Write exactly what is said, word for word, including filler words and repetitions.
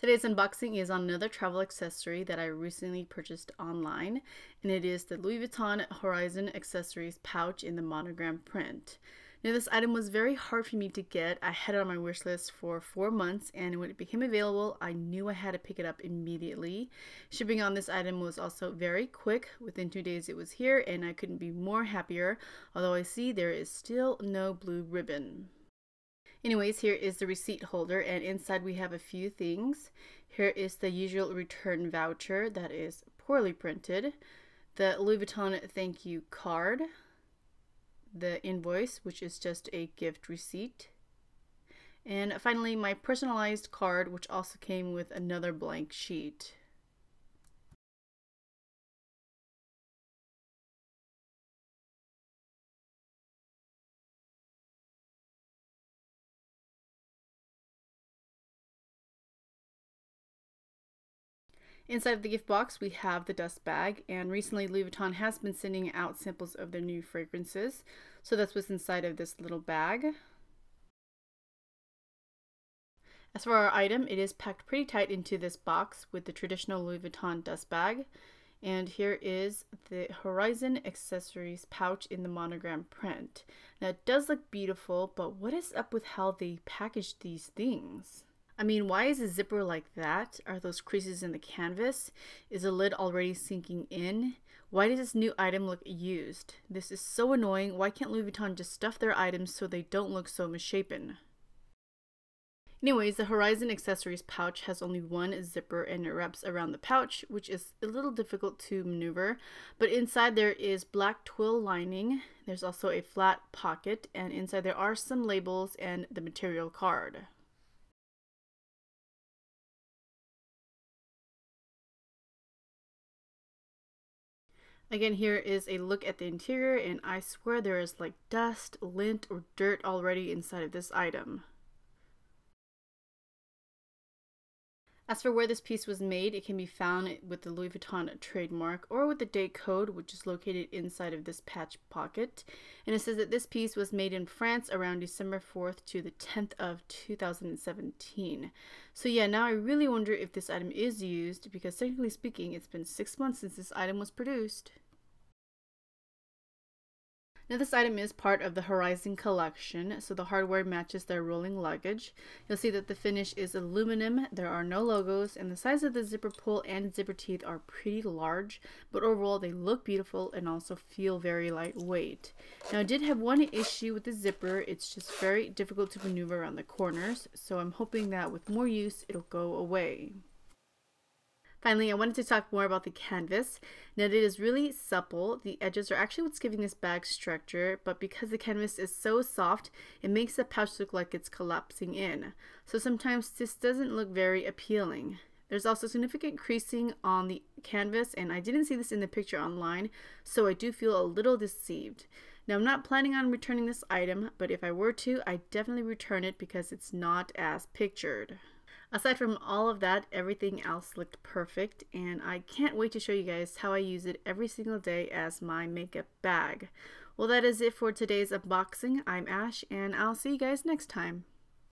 Today's unboxing is on another travel accessory that I recently purchased online, and it is the Louis Vuitton Horizon accessories pouch in the monogram print. Now, this item was very hard for me to get. I had it on my wish list for four months, and when it became available, I knew I had to pick it up immediately. Shipping on this item was also very quick. Within two days it was here, and I couldn't be more happier, although I see there is still no blue ribbon. Anyways, here is the receipt holder, and inside we have a few things. Here is the usual return voucher that is poorly printed, the Louis Vuitton thank you card, the invoice, which is just a gift receipt, and finally my personalized card, which also came with another blank sheet. Inside of the gift box, we have the dust bag, and recently Louis Vuitton has been sending out samples of their new fragrances, so that's what's inside of this little bag. As for our item, it is packed pretty tight into this box with the traditional Louis Vuitton dust bag, and here is the Horizon accessories pouch in the monogram print. Now, it does look beautiful, but what is up with how they package these things? I mean, why is the zipper like that? Are those creases in the canvas? Is the lid already sinking in? Why does this new item look used? This is so annoying. Why can't Louis Vuitton just stuff their items so they don't look so misshapen? Anyways, the Horizon accessories pouch has only one zipper and it wraps around the pouch, which is a little difficult to maneuver. But inside there is black twill lining. There's also a flat pocket, and inside there are some labels and the material card. Again, here is a look at the interior, and I swear there is like dust, lint, or dirt already inside of this item. As for where this piece was made, it can be found with the Louis Vuitton trademark or with the date code, which is located inside of this patch pocket. And it says that this piece was made in France around December fourth to the tenth of two thousand seventeen. So yeah, now I really wonder if this item is used, because technically speaking, it's been six months since this item was produced. Now, this item is part of the Horizon collection, so the hardware matches their rolling luggage. You'll see that the finish is aluminum, there are no logos, and the size of the zipper pull and zipper teeth are pretty large, but overall they look beautiful and also feel very lightweight. Now, I did have one issue with the zipper. It's just very difficult to maneuver around the corners, so I'm hoping that with more use it'll go away. Finally, I wanted to talk more about the canvas. Now, it is really supple. The edges are actually what's giving this bag structure, but because the canvas is so soft, it makes the pouch look like it's collapsing in. So sometimes this doesn't look very appealing. There's also significant creasing on the canvas, and I didn't see this in the picture online, so I do feel a little deceived. Now, I'm not planning on returning this item, but if I were to, I'd definitely return it because it's not as pictured. Aside from all of that, everything else looked perfect, and I can't wait to show you guys how I use it every single day as my makeup bag. Well, that is it for today's unboxing. I'm Ash, and I'll see you guys next time.